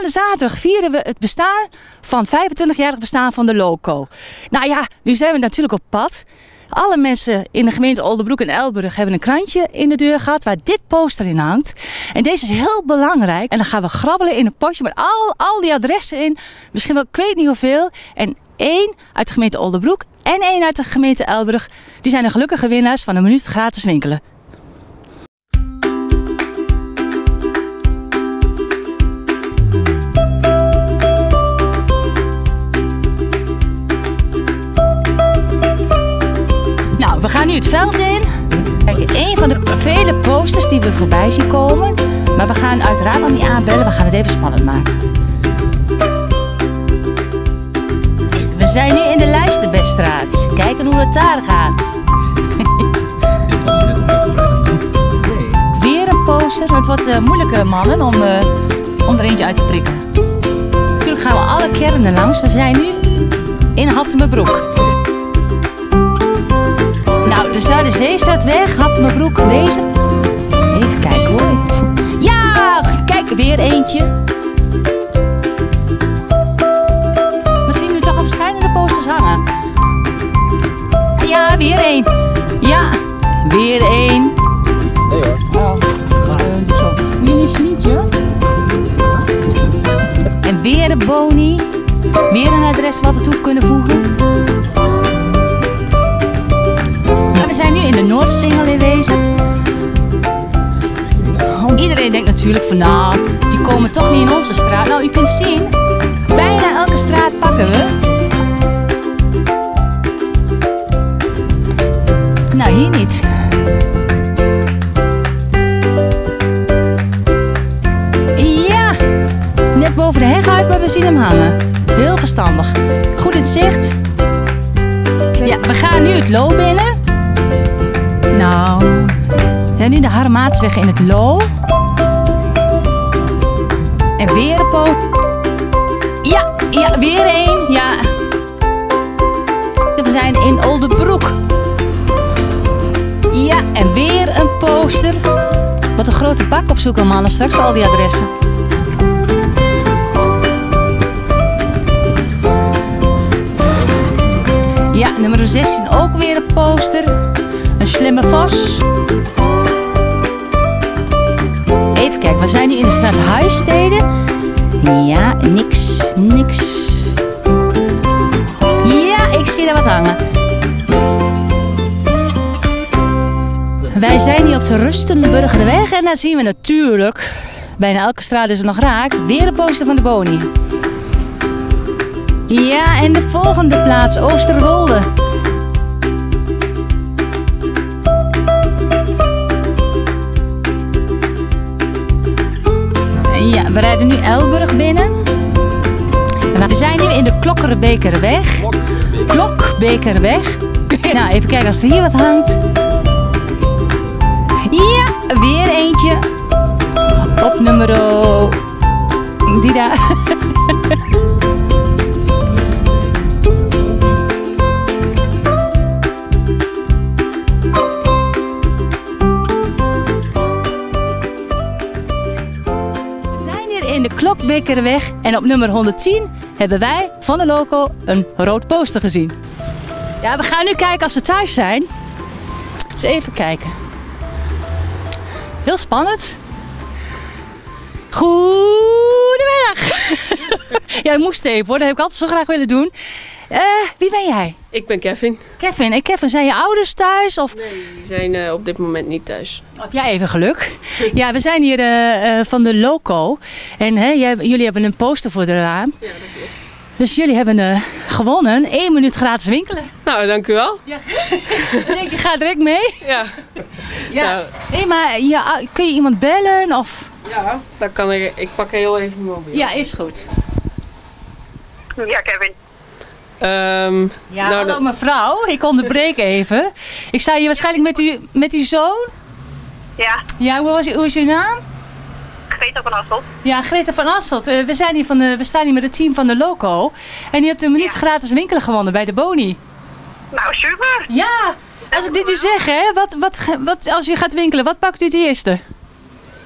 Komende zaterdag vieren we het bestaan van 25-jarig bestaan van de Loco. Nou ja, nu zijn we natuurlijk op pad. Alle mensen in de gemeente Oldebroek en Elburg hebben een krantje in de deur gehad waar dit poster in hangt. En deze is heel belangrijk. En dan gaan we grabbelen in een potje met al die adressen in. Misschien wel, ik weet niet hoeveel. En 1 uit de gemeente Oldebroek en 1 uit de gemeente Elburg. Die zijn de gelukkige winnaars van een minuut gratis winkelen. Nou, we gaan nu het veld in. Kijk, een van de vele posters die we voorbij zien komen. Maar we gaan uiteraard nog niet aanbellen. We gaan het even spannend maken. We zijn nu in de Lijsterbestraat. Kijken hoe het daar gaat. Weer een poster. Het wordt moeilijke mannen om er eentje uit te prikken. Natuurlijk gaan we alle kernen langs. We zijn nu in Hattemerbroek. Nou, de Zuiderzeestraat weg, Hattemerbroek, wezen. Even kijken hoor. Ja, kijk, weer eentje. We zien nu toch al verschillende posters hangen. Ja, weer één. Ja, weer één. Nee hoor. Zo. Mini smietje. En weer een boni. Weer een adres wat we toe kunnen voegen. We zijn nu in de Noordsingel in wezen. Iedereen denkt natuurlijk van nou, die komen toch niet in onze straat. Nou, u kunt zien, bijna elke straat pakken we. Nou, hier niet. Ja, net boven de heg uit, maar we zien hem hangen. Heel verstandig. Goed in het zicht. Ja, we gaan nu het Loo binnen. Nou, we zijn nu de Harmaatsweg in het Loo. En weer een poot. Ja, weer één. Ja. We zijn in Oldebroek. Ja, en weer een poster. Wat een grote bak opzoeken, mannen, straks al die adressen. Ja, nummer 16 ook weer een poster. Een slimme vos. Even kijken, we zijn nu in de straat Huisstede. Ja, niks. Ja, ik zie daar wat hangen. Wij zijn hier op de Rustenburgerweg en daar zien we natuurlijk, bijna elke straat is het nog raak, weer een poster van de Boni. Ja, en de volgende plaats, Oosterwolde. Ja, we rijden nu Elburg binnen. We zijn nu in de Klokkerbekerweg. Klokbekerweg. Nou, even kijken als er hier wat hangt. Ja, weer eentje. Op nummer... Die daar. In de Klokbekerweg en op nummer 110 hebben wij van de Loco een rood poster gezien. Ja, we gaan nu kijken als ze thuis zijn. Eens even kijken. Heel spannend. Goedemiddag. Ja, dat moest even hoor, dat heb ik altijd zo graag willen doen. Wie ben jij? Ik ben Kevin. Kevin. En Kevin, zijn je ouders thuis? Of? Nee, die zijn op dit moment niet thuis. Heb jij even geluk? Ja, we zijn hier van de Loco. En jullie hebben een poster voor de raam. Ja, dat klopt. Dus jullie hebben gewonnen 1 minuut gratis winkelen. Nou, dank u wel. Ja. Ik denk, je gaat direct mee? Ja. Ja. Nou. Nee, maar kun je iemand bellen? Of? Ja, dan kan ik. Ik pak heel even mijn mobiel. Ja, is goed. Ja, Kevin. Ja, hallo mevrouw. Ik onderbreek even. Ik sta hier waarschijnlijk met uw zoon. Ja. Ja, hoe is uw naam? Greta van Asselt. Ja, Greta van Asselt. We staan hier met het team van de Loco. En u hebt een minuut gratis winkelen gewonnen bij de Boni. Nou, super. Ja, als ik dit nu zeg, hè, wat, als u gaat winkelen, wat pakt u het eerste?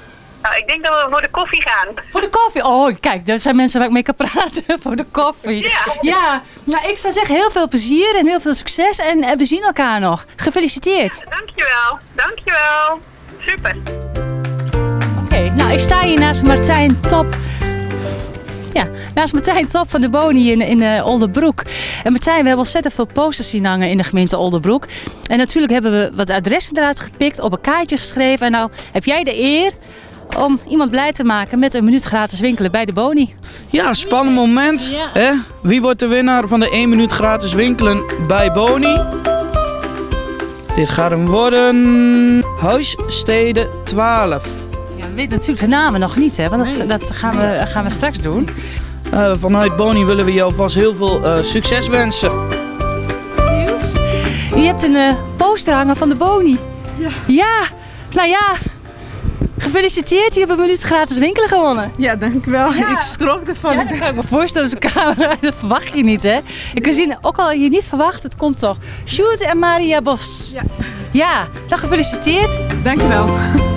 Nou, ik denk dat we voor de koffie gaan. Voor de koffie? Oh, kijk, dat zijn mensen waar ik mee kan praten. Voor de koffie. Ja. Nou, ik zou zeggen heel veel plezier en heel veel succes. En we zien elkaar nog. Gefeliciteerd. Dankjewel. Super. Oké, nou, ik sta hier naast Martijn Top. Ja, naast Martijn Top van de Boni in Oldenbroek. En Martijn, we hebben ontzettend veel posters zien hangen in de gemeente Oldenbroek. En natuurlijk hebben we wat adressen eruit gepikt, op een kaartje geschreven. En nou heb jij de eer om iemand blij te maken met een minuut gratis winkelen bij de Boni. Ja, spannend moment. Ja. Hè? Wie wordt de winnaar van de 1 minuut gratis winkelen bij Boni? Dit gaat hem worden. Huisstede 12. Ja, we weten natuurlijk de namen nog niet, hè? Want dat gaan we straks doen. Vanuit Boni willen we jou vast heel veel succes wensen. Nieuws. Je hebt een poster hangen van de Boni. Ja, nou ja. Gefeliciteerd, je hebt een minuut gratis winkelen gewonnen. Ja, dankjewel. Ja. Ik schrok ervan. Ja, dat kan ik me voorstellen, zo'n camera, dat verwacht je niet, hè? Ik kan zien, ook al je niet verwacht, het komt toch. Sjoerd en Maria Bos. Ja. Ja, dan gefeliciteerd. Dankjewel.